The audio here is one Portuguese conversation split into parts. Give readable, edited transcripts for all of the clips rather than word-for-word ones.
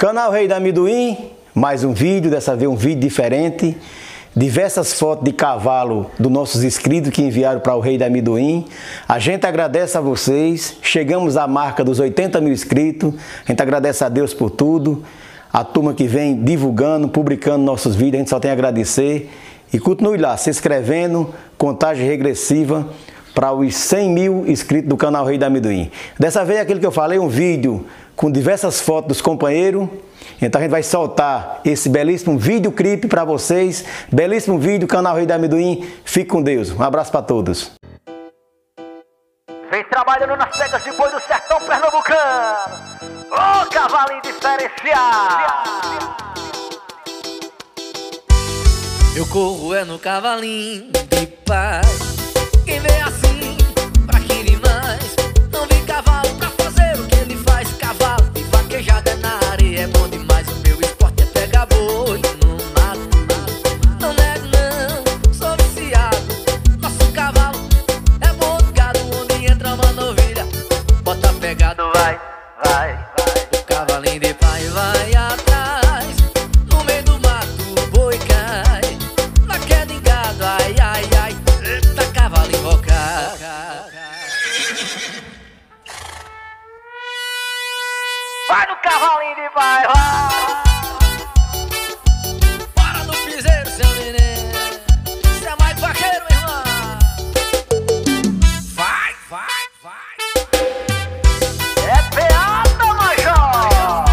Canal Rei do Amendoim, mais um vídeo, dessa vez um vídeo diferente. Diversas fotos de cavalo dos nossos inscritos que enviaram para o Rei do Amendoim. A gente agradece a vocês, chegamos à marca dos 80 mil inscritos. A gente agradece a Deus por tudo. A turma que vem divulgando, publicando nossos vídeos, a gente só tem a agradecer. E continue lá, se inscrevendo, contagem regressiva para os 100 mil inscritos do canal Rei do Amendoim. Dessa vez, aquilo que eu falei, um vídeo com diversas fotos dos companheiros. Então a gente vai soltar esse belíssimo videoclipe para vocês. Belíssimo vídeo, canal Rei do Amendoim. Fique com Deus. Um abraço para todos. Vem trabalhando nas pegas de boi do sertão pernambucano. Ô, cavalinho diferenciado. Eu corro no cavalinho de paz. Quem vê assim, pra que demais? Não vi cavalo pra fazer o que ele faz. Cavalo de vaquejada na areia é bom demais. O meu esporte é pegar boi no mato. Não nego não, sou viciado. Nosso cavalo é bom de gado. Onde entra uma novilha, bota pegado, vai, vai, vai. O cavalinho de pai vai atrás. No meio do mato o boi cai. Na queda em gado, ai, ai, ai. Eita, cavalo invocado. Vai no cavalinho de pai, vai. Bora no piseiro, seu menino. Você é mais vaqueiro, irmão. Vai, vai, vai. É peada, major.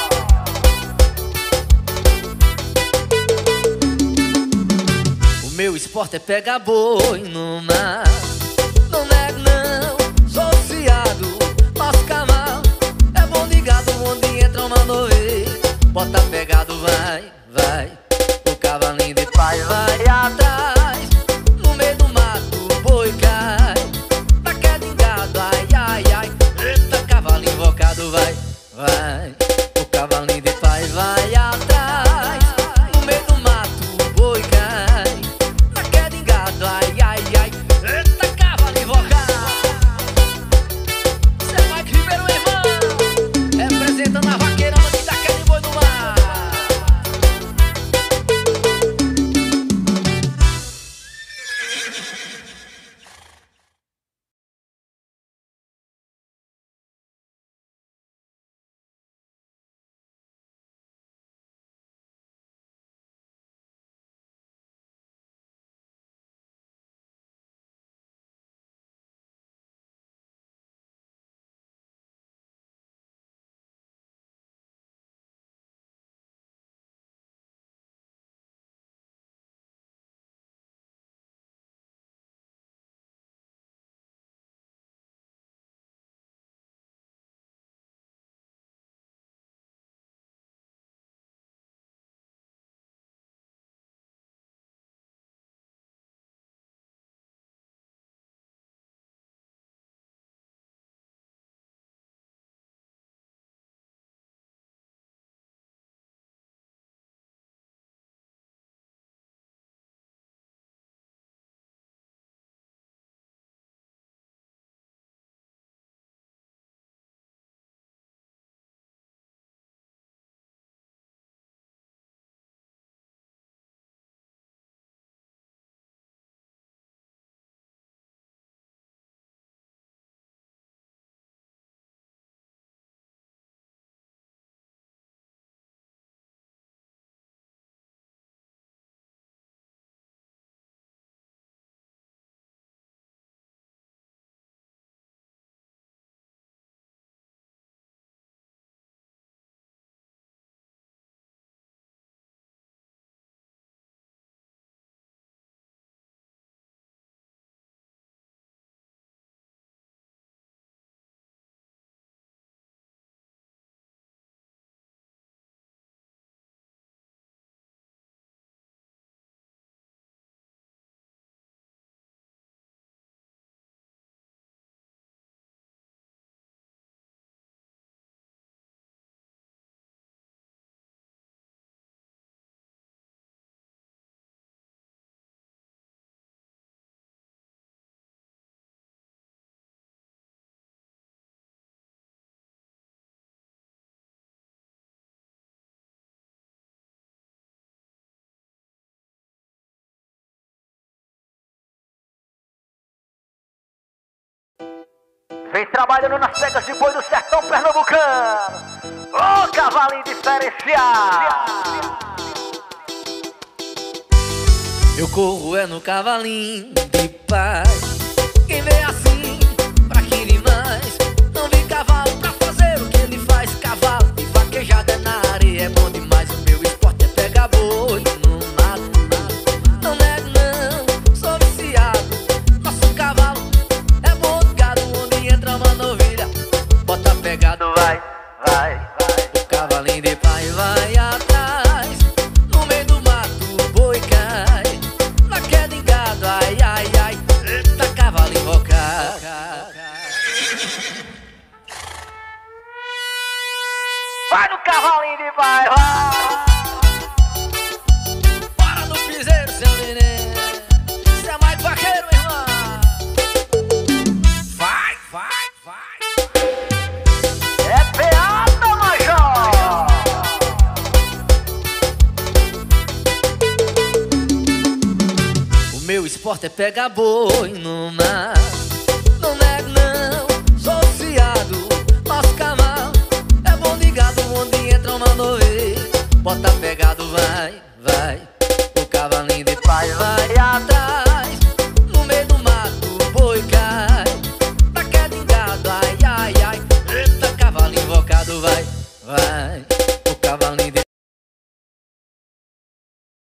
O meu esporte é pegar boi no mar. Não nego não, sou viciado. Nosso cavalo é bom de gado. Onde entra uma novilha, bota pegado, vai, vai. O cavalinho de pai vai atrás. No meio do mato o boi cai. Na queda em gado, ai, ai, ai. Eita, cavalo invocado, vai, vai. O cavalinho de pai vai atrás. No meio do mato o boi cai. Na queda em gado, ai, ai, ai. Eita, cavalo invocado. Você é Mike Ribeiro, irmão. Representando a vaqueirama que dá queda em boi no mar. vem trabalhando nas pegas de boi do sertão pernambucano. Ô, cavalinho diferenciado. Eu corro é no cavalinho de paz. Quem vê assim, pra que demais. Não vi cavalo pra fazer o que ele faz. Cavalo de vaquejada na areia é bom demais. O meu esporte é pegar boi no mato. Não nego não, sou viciado. Nosso cavalo é bom de gado. Onde entra uma novilha, bota pegado, vai, vai, vai. O cavalinho de pai vai atrás. No meio do mato o boi cai. Na queda em gado, ai, ai, ai. Eita, cavalo invocado. Vai no cavalinho de pai, vai. Bora no piseiro, seu menino. Você é mais vaqueiro, irmão. Vai, vai, vai. É peada, major. O meu esporte é pegar boi no mar. Não nego não, sou viciado. Nosso cavalo é bom de gado. Onde entra uma novilha, bota pegado, vai, vai. O cavalinho de pai vai